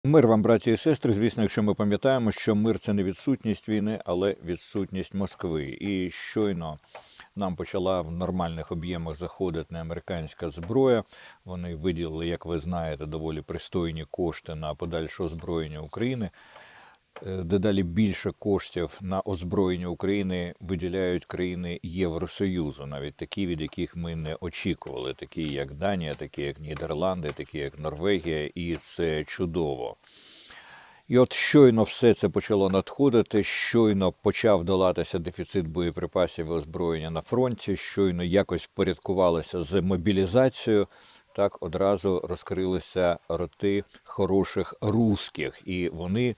Мир вам, браті і сестри. Звісно, якщо ми пам'ятаємо, що мир – це не відсутність війни, але відсутність Москви. І щойно нам почала в нормальних об'ємах заходити американська зброя. Вони виділили, як ви знаєте, доволі пристойні кошти на подальше озброєння України. Дедалі більше коштів на озброєння України виділяють країни Євросоюзу, навіть такі, від яких ми не очікували, такі як Данія, такі як Нідерланди, такі як Норвегія, і це чудово. І от щойно все це почало надходити, щойно почав долатися дефіцит боєприпасів і озброєння на фронті, щойно якось впорядкувалося з мобілізацією, так одразу розкрилися роти хороших русських, і вони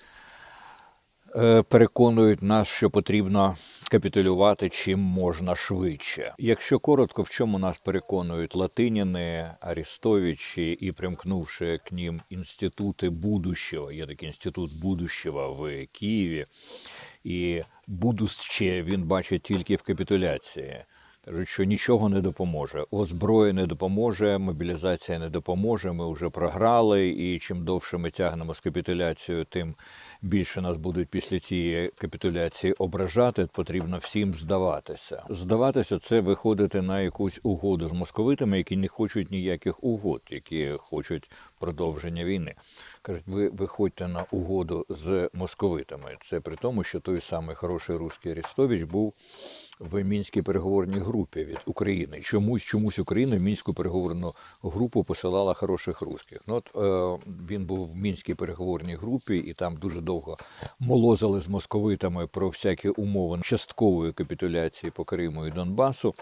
переконують нас, що потрібно капітулювати чим можна швидше. Якщо коротко, в чому нас переконують латиняни, арестовичі і примкнувши к ним інститути будущого, є такий інститут будущого в Києві, і будуще він бачить тільки в капітуляції. Кажуть, що нічого не допоможе. Озброєння не допоможе, мобілізація не допоможе, ми вже програли, і чим довше ми тягнемо з капітуляцією, тим більше нас будуть після цієї капітуляції ображати, потрібно всім здаватися. Здаватися – це виходити на якусь угоду з московитами, які не хочуть ніяких угод, які хочуть продовження війни. Кажуть, ви виходьте на угоду з московитами. Це при тому, що той самий хороший русський Арестович був в Мінській переговорній групі від України. Чомусь Україна в Мінську переговорну групу посилала хороших русських. Ну, от, він був в Мінській переговорній групі, і там дуже довго молозили з московитами про всякі умови часткової капітуляції по Криму і Донбасу.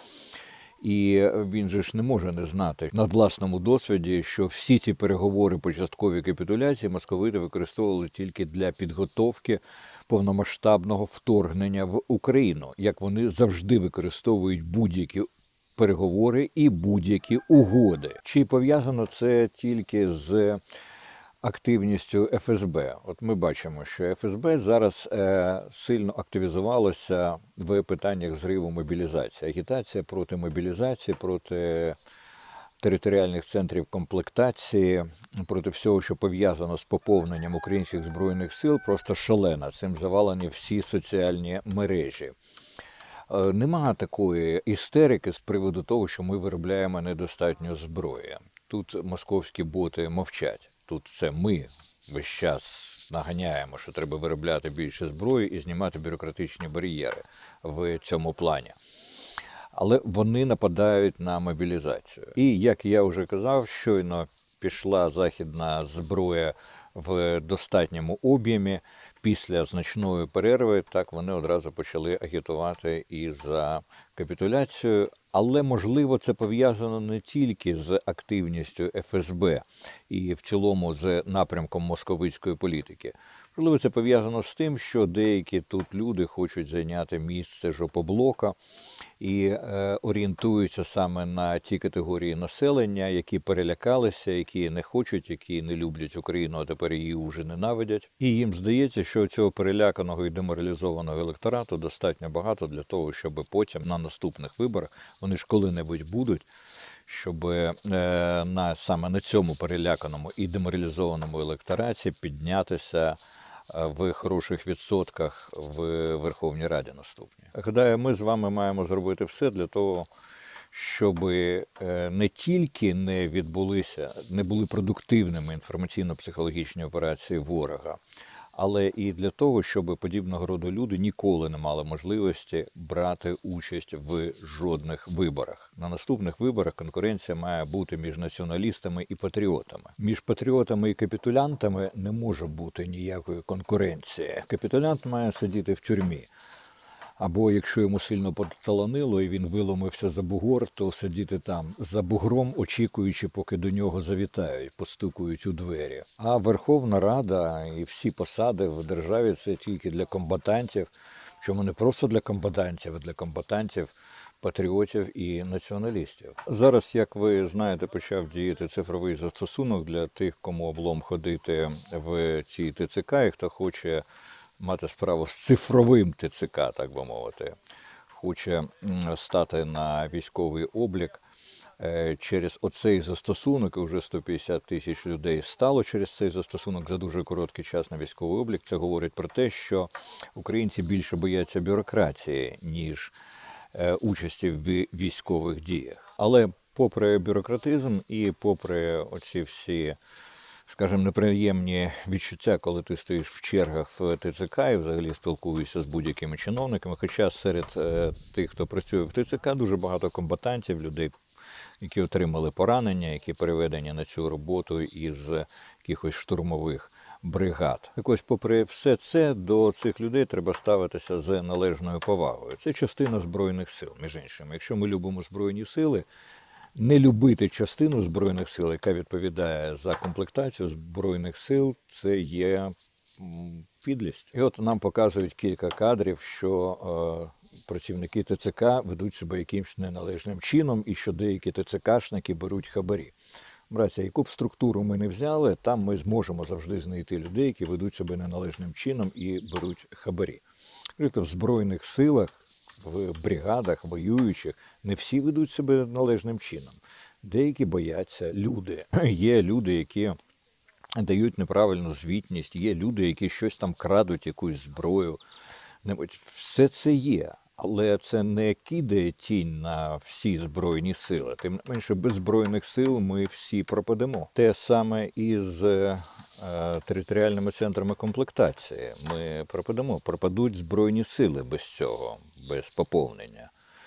І він же ж не може не знати на власному досвіді, що всі ці переговори по частковій капітуляції московити використовували тільки для підготовки повномасштабного вторгнення в Україну, як вони завжди використовують будь-які переговори і будь-які угоди. Чи пов'язано це тільки з активністю ФСБ? От ми бачимо, що ФСБ зараз сильно активізувалося в питаннях зриву мобілізації. Агітація проти мобілізації, проти територіальних центрів комплектації, проти всього, що пов'язано з поповненням українських збройних сил, просто шалена. Цим завалені всі соціальні мережі. Нема такої істерики з приводу того, що ми виробляємо недостатньо зброї. Тут московські боти мовчать. Тут це ми весь час наганяємо, що треба виробляти більше зброї і знімати бюрократичні бар'єри в цьому плані. Але вони нападають на мобілізацію. І, як я вже казав, щойно пішла західна зброя в достатньому об'ємі, після значної перерви, так вони одразу почали агітувати і за капітуляцію. Але, можливо, це пов'язано не тільки з активністю ФСБ і в цілому з напрямком московицької політики. Можливо, це пов'язано з тим, що деякі тут люди хочуть зайняти місце жопоблока і орієнтуються саме на ті категорії населення, які перелякалися, які не хочуть, які не люблять Україну, а тепер її вже ненавидять. І їм здається, що цього переляканого і деморалізованого електорату достатньо багато для того, щоб потім на наступних виборах, вони ж коли-небудь будуть, щоб саме на цьому переляканому і деморалізованому електораті піднятися в хороших відсотках в Верховній Раді наступній. Гадаю, ми з вами маємо зробити все для того, щоб не тільки не були продуктивними інформаційно-психологічні операції ворога, але і для того, щоб подібного роду люди ніколи не мали можливості брати участь в жодних виборах. На наступних виборах конкуренція має бути між націоналістами і патріотами. Між патріотами і капітулянтами не може бути ніякої конкуренції. Капітулянт має сидіти в тюрмі. Або якщо йому сильно поталанило і він виломився за бугор, то сидіти там за бугром, очікуючи, поки до нього завітають, постукують у двері. А Верховна Рада і всі посади в державі – це тільки для комбатантів. Чому не просто для комбатантів, а для комбатантів, патріотів і націоналістів. Зараз, як ви знаєте, почав діяти цифровий застосунок для тих, кому облом ходити в цій ТЦК, і хто хоче мати справу з цифровим ТЦК, так би мовити, хоче стати на військовий облік, через оцей застосунок, вже 150 тисяч людей стало через цей застосунок за дуже короткий час на військовий облік. Це говорить про те, що українці більше бояться бюрократії, ніж участі в військових діях. Але попри бюрократизм і попри оці всі, скажімо, неприємні відчуття, коли ти стоїш в чергах в ТЦК і взагалі спілкуєшся з будь-якими чиновниками, хоча серед тих, хто працює в ТЦК, дуже багато комбатантів, людей, які отримали поранення, які переведені на цю роботу із якихось штурмових бригад. Так ось, попри все це, до цих людей треба ставитися з належною повагою. Це частина Збройних сил, між іншим. Якщо ми любимо Збройні сили, не любити частину Збройних сил, яка відповідає за комплектацію Збройних сил, це є підлість. І от нам показують кілька кадрів, що працівники ТЦК ведуть себе якимось неналежним чином і що деякі ТЦКшники беруть хабарі. Браття, яку б структуру ми не взяли, там ми зможемо завжди знайти людей, які ведуть себе неналежним чином і беруть хабарі. В Збройних силах, в бригадах воюючих, не всі ведуть себе належним чином. Деякі бояться, люди. Є люди, які дають неправильну звітність, є люди, які щось там крадуть, якусь зброю. Все це є. Але це не кидає тінь на всі Збройні сили. Тим не менше, без Збройних сил ми всі пропадемо. Те саме і з територіальними центрами комплектації. Ми пропадемо. Пропадуть Збройні сили без цього, без поповнення.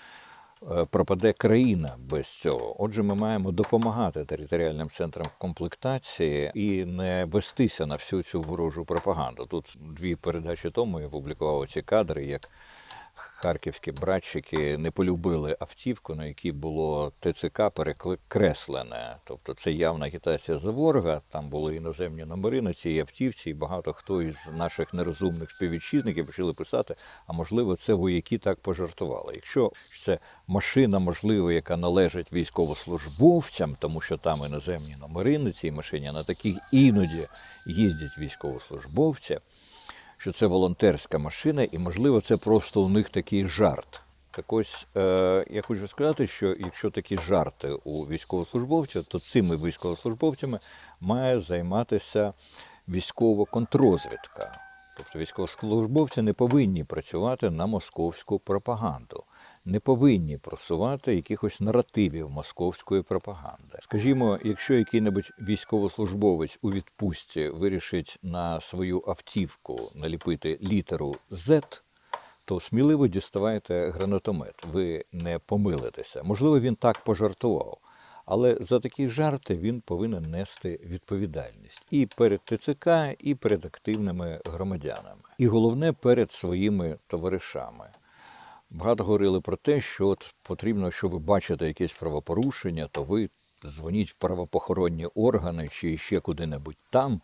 Пропаде країна без цього. Отже, ми маємо допомагати територіальним центрам комплектації і не вестися на всю цю ворожу пропаганду. Тут 2 передачі тому я публікував ці кадри, як харківські братчики не полюбили автівку, на якій було ТЦК перекреслене. Тобто це явна агітація за ворога, там були іноземні номери на цій автівці, і багато хто із наших нерозумних співвітчизників почали писати, а можливо це вояки так пожартували. Якщо це машина, можливо, яка належить військовослужбовцям, тому що там іноземні номери на цій машині, на таких іноді їздять військовослужбовці, що це волонтерська машина, і, можливо, це просто у них такий жарт. Так ось, я хочу сказати, що якщо такі жарти у військовослужбовців, то цими військовослужбовцями має займатися військова контррозвідка. Тобто військовослужбовці не повинні працювати на московську пропаганду, не повинні просувати якихось наративів московської пропаганди. Скажімо, якщо який-небудь військовослужбовець у відпустці вирішить на свою автівку наліпити літеру Z, то сміливо діставайте гранатомет, ви не помилитеся. Можливо, він так пожартував, але за такі жарти він повинен нести відповідальність і перед ТЦК, і перед активними громадянами. І головне, перед своїми товаришами. Багато говорили про те, що от потрібно, якщо ви бачите якесь правопорушення, то ви дзвоніть в правоохоронні органи чи ще куди-небудь там,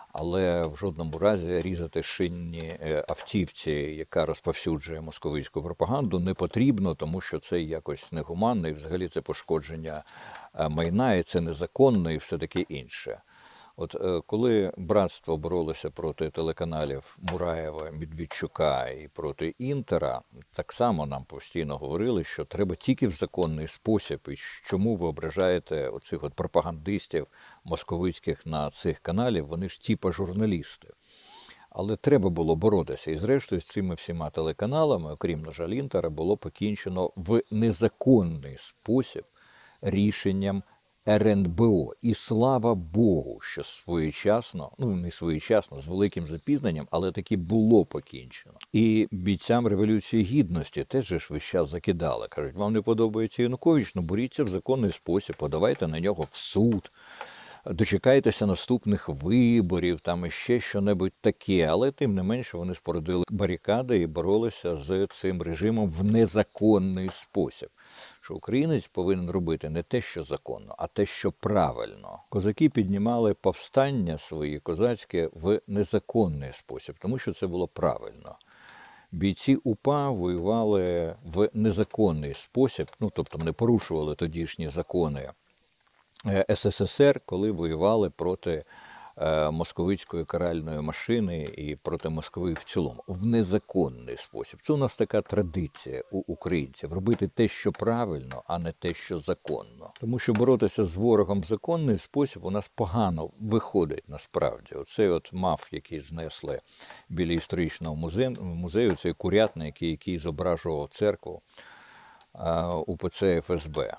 але в жодному разі різати шинні автівці, яка розповсюджує московицьку пропаганду, не потрібно, тому що це якось негуманно, і взагалі це пошкодження майна, і це незаконно, і все таке інше. От коли братство боролося проти телеканалів Мураєва, Медведчука і проти Інтера, так само нам постійно говорили, що треба тільки в законний спосіб, і чому ви ображаєте оцих от пропагандистів московицьких на цих каналів, вони ж типа журналісти. Але треба було боротися. І зрештою з цими всіма телеканалами, окрім, на жаль, Інтера, було покінчено в незаконний спосіб рішенням РНБО. І слава Богу, що своєчасно, не своєчасно, з великим запізненням, але таки було покінчено. І бійцям Революції Гідності теж ж весь час закидали. Кажуть, вам не подобається Янукович, боріться в законний спосіб, подавайте на нього в суд, дочекайтеся наступних виборів, там іще що-небудь таке. Але тим не менше вони спорудили барикади і боролися з цим режимом в незаконний спосіб. Що українець повинен робити не те, що законно, а те, що правильно. Козаки піднімали повстання свої козацьке в незаконний спосіб, тому що це було правильно. Бійці УПА воювали в незаконний спосіб, тобто не порушували тодішні закони СССР, коли воювали проти московицької каральної машини і проти Москви в цілому, в незаконний спосіб. Це у нас така традиція у українців – робити те, що правильно, а не те, що законно. Тому що боротися з ворогом в законний спосіб у нас погано виходить насправді. Оцей от МАФ, який знесли біля історичного музею, цей курятник, який зображував церкву УПЦ ФСБ.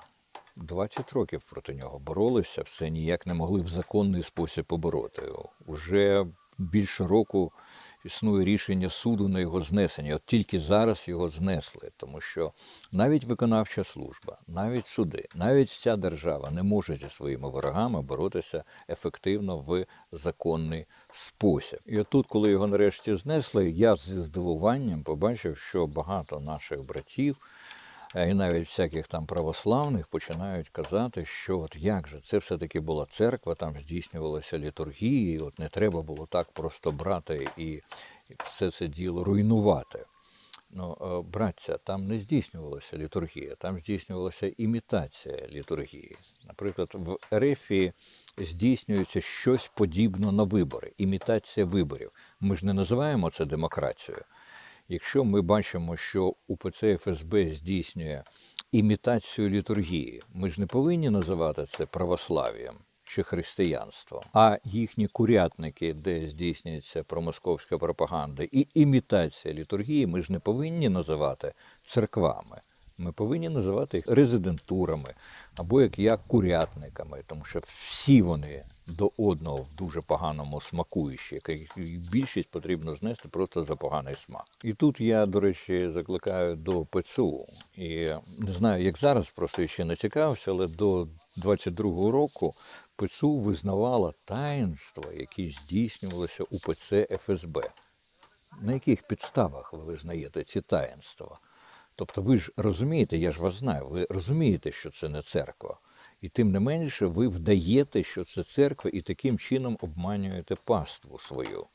20 років проти нього боролися, все ніяк не могли в законний спосіб побороти. Уже більше року існує рішення суду на його знесення. От тільки зараз його знесли, тому що навіть виконавча служба, навіть суди, навіть вся держава не може зі своїми ворогами боротися ефективно в законний спосіб. І отут, коли його нарешті знесли, я зі здивуванням побачив, що багато наших братів, і навіть всяких там православних починають казати, що от як же, це все-таки була церква, там здійснювалися літургії, от не треба було так просто брати і все це діло руйнувати. Ну, браття, там не здійснювалася літургія, там здійснювалася імітація літургії. Наприклад, в РФ здійснюється щось подібне на вибори, імітація виборів. Ми ж не називаємо це демократією. Якщо ми бачимо, що УПЦ ФСБ здійснює імітацію літургії, ми ж не повинні називати це православ'ям чи християнством, а їхні курятники, де здійснюється промосковська пропаганда, і імітація літургії, ми ж не повинні називати церквами. Ми повинні називати їх резидентурами або як я курятниками, тому що всі вони до одного в дуже поганому смакуючі, більшість потрібно знести просто за поганий смак. І тут я, до речі, закликаю до ПЦУ. І не знаю, як зараз, просто ще не цікавився, але до 22-го року ПЦУ визнавала таїнства, які здійснювалися УПЦ ФСБ. На яких підставах ви визнаєте ці таїнства? Тобто ви ж розумієте, я ж вас знаю, ви розумієте, що це не церква. І тим не менше ви вдаєте, що це церква, і таким чином обманюєте паству свою.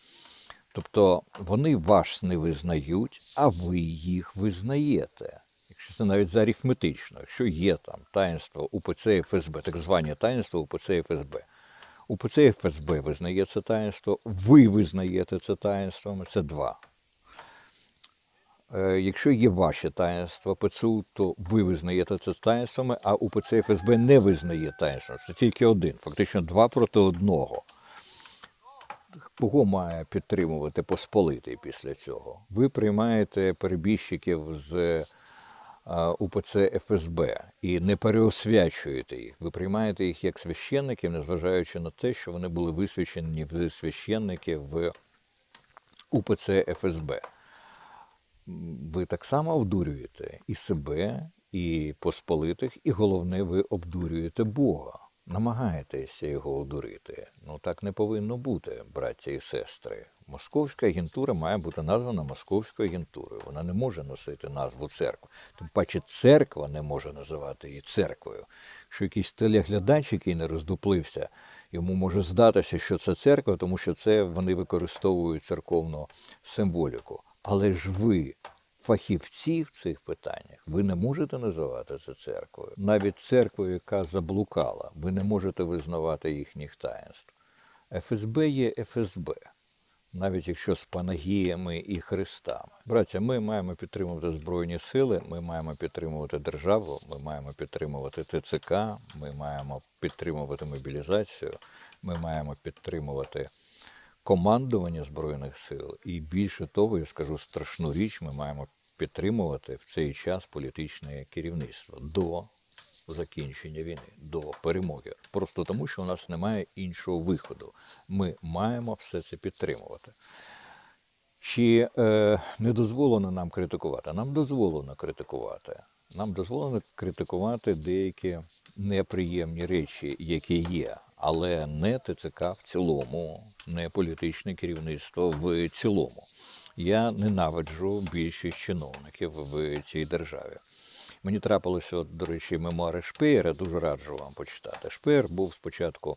Тобто вони вас не визнають, а ви їх визнаєте. Якщо це навіть за арифметично, якщо є там таїнство УПЦ ФСБ, так звані таїнства УПЦ ФСБ. УПЦ ФСБ визнає це таїнство, ви визнаєте це таїнством, це два. Якщо є ваші таїнства ПЦУ, то ви визнаєте це таїнствами, а УПЦ ФСБ не визнає таїнством. Це тільки один, фактично 2 проти 1. Кого має підтримувати Посполитий після цього? Ви приймаєте перебіжчиків з УПЦ ФСБ і не переосвячуєте їх. Ви приймаєте їх як священників, незважаючи на те, що вони були висвячені в священники в УПЦ ФСБ. Ви так само обдурюєте і себе, і посполитих, і головне, ви обдурюєте Бога. Намагаєтеся його одурити. Ну так не повинно бути, браття і сестри. Московська агентура має бути названа Московською агентурою. Вона не може носити назву церкви. Тим паче церква не може називати її церквою. Якщо якийсь телеглядач, який не роздуплився, йому може здатися, що це церква, тому що це вони використовують церковну символіку. Але ж ви, фахівці в цих питаннях, ви не можете називати це церквою. Навіть церквою, яка заблукала, ви не можете визнавати їхніх таїнств. ФСБ є ФСБ, навіть якщо з панагіями і хрестами. Браття, ми маємо підтримувати Збройні Сили, ми маємо підтримувати державу, ми маємо підтримувати ТЦК, ми маємо підтримувати мобілізацію, ми маємо підтримувати командування Збройних сил. І більше того, я скажу страшну річ, ми маємо підтримувати в цей час політичне керівництво до закінчення війни, до перемоги. Просто тому, що у нас немає іншого виходу. Ми маємо все це підтримувати. Чи не дозволено нам критикувати? Нам дозволено критикувати. Нам дозволено критикувати деякі неприємні речі, які є. Але не ТЦК в цілому, не політичне керівництво в цілому. Я ненавиджу більшість чиновників в цій державі. Мені трапилося, до речі, мемуари Шпеєра, дуже раджу вам почитати. Шпеєр був спочатку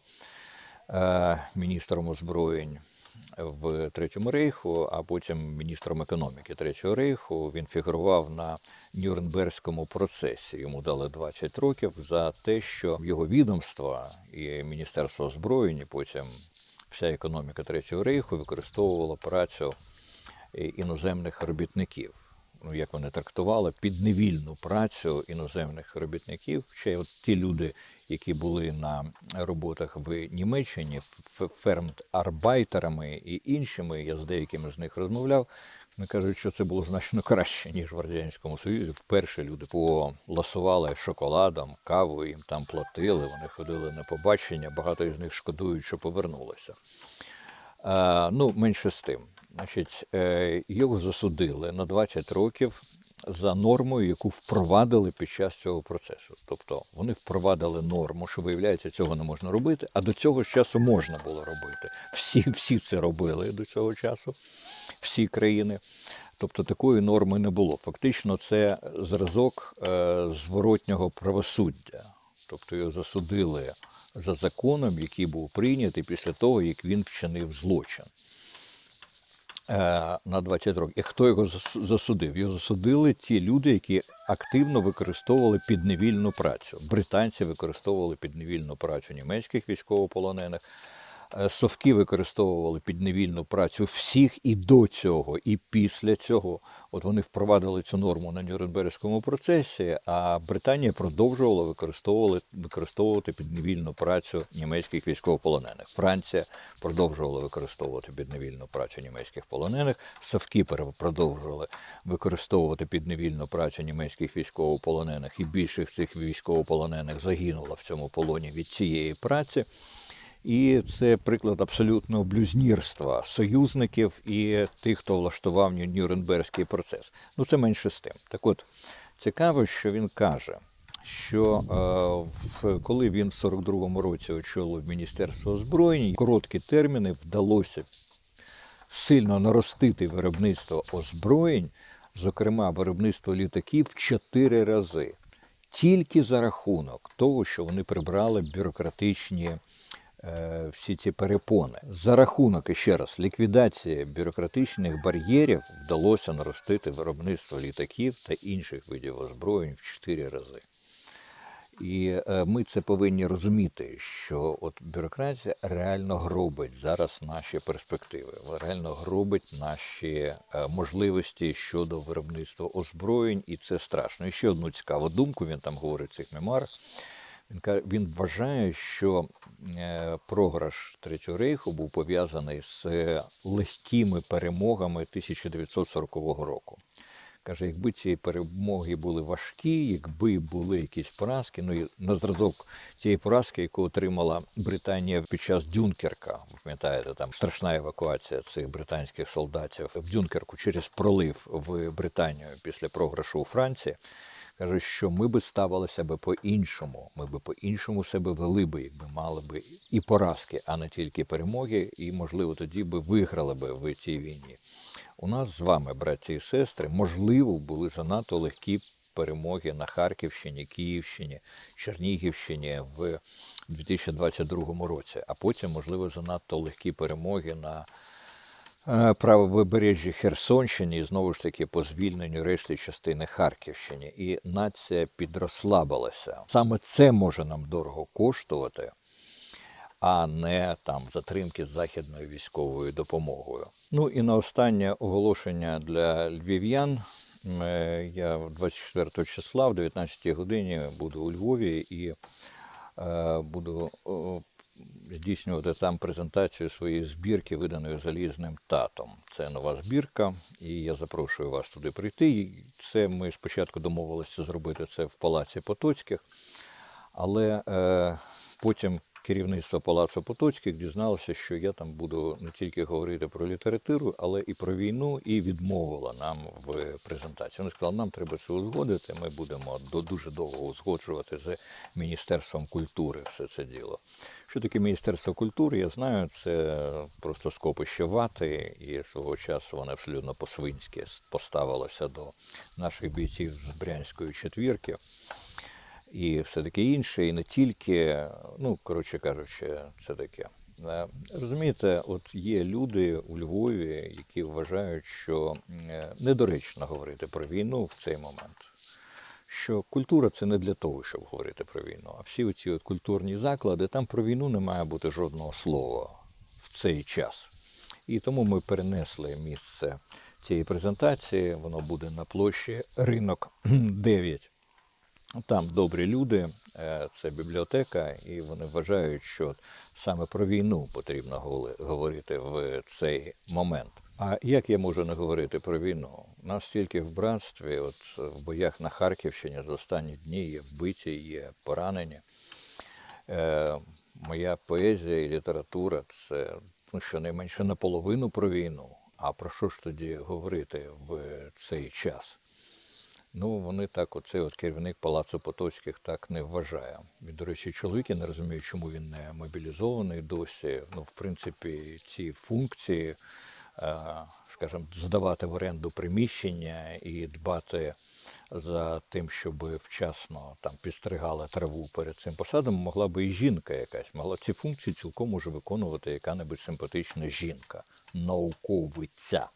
міністром озброєнь в Третьому рейху, а потім міністром економіки Третього рейху. Він фігурував на Нюрнберзькому процесі. Йому дали 20 років за те, що його відомство і Міністерство озброєнь, і потім вся економіка Третього Рейху використовувала працю іноземних робітників. Ну, як вони трактували, підневільну працю іноземних робітників. Ще от ті люди, які були на роботах в Німеччині, фермарбайтерами і іншими, я з деякими з них розмовляв, вони кажуть, що це було значно краще, ніж в Радянському Союзі. Вперше люди поласували шоколадом, кавою, їм там платили, вони ходили на побачення, багато із них шкодують, що повернулися. Ну, менше з тим. Значить, його засудили на 20 років за нормою, яку впровадили під час цього процесу. Тобто вони впровадили норму, що, виявляється, цього не можна робити, а до цього часу можна було робити. Всі це робили до цього часу, всі країни. Тобто такої норми не було. Фактично це зразок зворотнього правосуддя. Тобто його засудили за законом, який був прийнятий після того, як він вчинив злочин. На 20 років. І хто його засудив? Його засудили ті люди, які активно використовували підневільну працю. Британці використовували підневільну працю німецьких військовополонених. Совки використовували підневільну працю всіх і до цього, і після цього. От вони впровадили цю норму на Нюрнберзькому процесі, а Британія продовжувала використовувати підневільну працю німецьких військовополонених. Франція продовжувала використовувати підневільну працю німецьких полонених. Совки продовжували використовувати підневільну працю німецьких військовополонених, і більшість цих військовополонених загинуло в цьому полоні від цієї праці. І це приклад абсолютного блюзнірства союзників і тих, хто влаштував Нюрнберзький процес. Ну, це менше з тим. Так от, цікаво, що він каже, що коли він в 42-му році очолив Міністерство озброєння, короткі терміни вдалося сильно наростити виробництво озброєнь, зокрема виробництво літаків, в 4 рази. Тільки за рахунок того, що вони прибрали бюрократичні всі ці перепони. За рахунок, іще раз, ліквідації бюрократичних бар'єрів вдалося наростити виробництво літаків та інших видів озброєнь в 4 рази. І ми це повинні розуміти, що от бюрократія реально гробить зараз наші перспективи, реально гробить наші можливості щодо виробництва озброєнь, і це страшно. І ще одну цікаву думку, він там говорить в цих мемуарах. Він вважає, що програш Третього Рейху був пов'язаний з легкими перемогами 1940 року. Каже, якби ці перемоги були важкі, якби були якісь поразки, ну і на зразок цієї поразки, яку отримала Британія під час Дюнкерка, ви пам'ятаєте, там страшна евакуація цих британських солдатів в Дюнкерку через пролив в Британію після програшу у Франції, каже, що ми би ставили себе по-іншому, ми би по-іншому себе вели би, якби мали би і поразки, а не тільки перемоги, і, можливо, тоді би виграли би в цій війні. У нас з вами, браті і сестри, можливо, були занадто легкі перемоги на Харківщині, Київщині, Чернігівщині в 2022 році, а потім, можливо, занадто легкі перемоги на правобережжі Херсонщині і, знову ж таки, по звільненню решти частини Харківщини. І нація підрослабилася. Саме це може нам дорого коштувати, а не там затримки з західною військовою допомогою. Ну і на останнє оголошення для львів'ян. Я 24 числа в 19 годині буду у Львові і буду здійснювати там презентацію своєї збірки, виданої Залізним татом. Це нова збірка, і я запрошую вас туди прийти. Це ми спочатку домовилися зробити це в Палаці Потоцьких, але потім керівництво Палацу Потоцьких дізналося, що я там буду не тільки говорити про літературу, але і про війну, і відмовила нам в презентації. Вони сказали, нам треба це узгодити, ми будемо дуже довго узгоджувати з Міністерством культури все це діло. Що таке Міністерство культури, я знаю, це просто скопище вати, і свого часу воно абсолютно по-свинськи поставилося до наших бійців з Брянської четвірки. І все таке інше, і не тільки, ну, коротше кажучи, це таке. Розумієте, от є люди у Львові, які вважають, що недоречно говорити про війну в цей момент. Що культура – це не для того, щоб говорити про війну. А всі оці от культурні заклади, там про війну не має бути жодного слова в цей час. І тому ми перенесли місце цієї презентації, воно буде на площі Ринок 9. Там добрі люди, це бібліотека, і вони вважають, що саме про війну потрібно говорити в цей момент. А як я можу не говорити про війну? У нас тільки в братстві, от в боях на Харківщині за останні дні є вбиті, є поранені. Моя поезія і література – це щонайменше наполовину про війну. А про що ж тоді говорити в цей час? Ну, вони так, оцей керівник Палацу Потоцьких так не вважає. І, до речі, чоловік, я не розумію, чому він не мобілізований досі. Ну, в принципі, ці функції, скажімо, здавати в оренду приміщення і дбати за тим, щоб вчасно там підстригала траву перед цим посадом, могла би і жінка якась. Могла ці функції цілком може виконувати яка-небудь симпатична жінка, науковиця.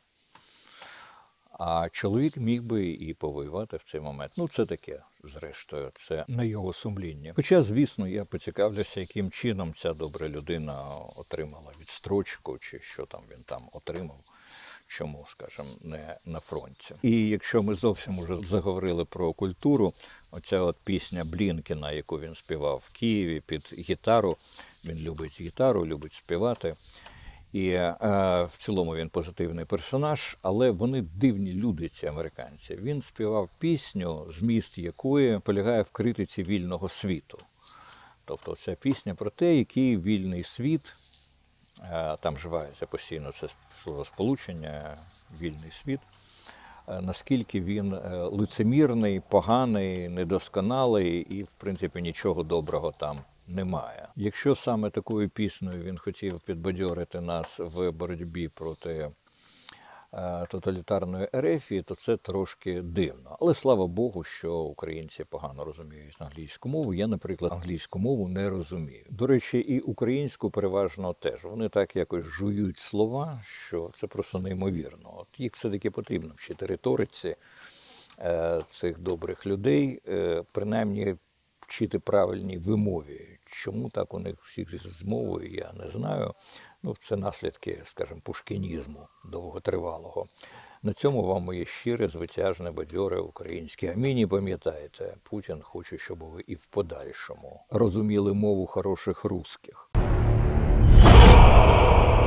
А чоловік міг би і повоювати в цей момент. Ну, це таке, зрештою, це на його сумління. Хоча, звісно, я поцікавлюся, яким чином ця добра людина отримала відстрочку, чи що там він там отримав, чому, скажімо, не на фронті. І якщо ми зовсім уже заговорили про культуру, оця от пісня Блінкіна, яку він співав в Києві під гітару, він любить гітару, любить співати. І в цілому він позитивний персонаж, але вони дивні люди, ці американці. Він співав пісню, зміст якої полягає в критиці вільного світу. Тобто ця пісня про те, який вільний світ, там вживається постійно це словосполучення, вільний світ, наскільки він лицемірний, поганий, недосконалий і, в принципі, нічого доброго там немає. Якщо саме такою піснею він хотів підбадьорити нас в боротьбі проти тоталітарної ерефії, то це трошки дивно. Але слава Богу, що українці погано розуміють англійську мову. Я, наприклад, англійську мову не розумію. До речі, і українську переважно теж. Вони так якось жують слова, що це просто неймовірно. От їх все-таки потрібно вчити риториці цих добрих людей, принаймні вчити правильній вимові. Чому так у них всіх з мовою, я не знаю. Ну, це наслідки, скажімо, пушкінізму довготривалого. На цьому вам моє щире, звитяжне, бадьоре українське амінь. І пам'ятайте, Путін хоче, щоб ви і в подальшому розуміли мову хороших русських.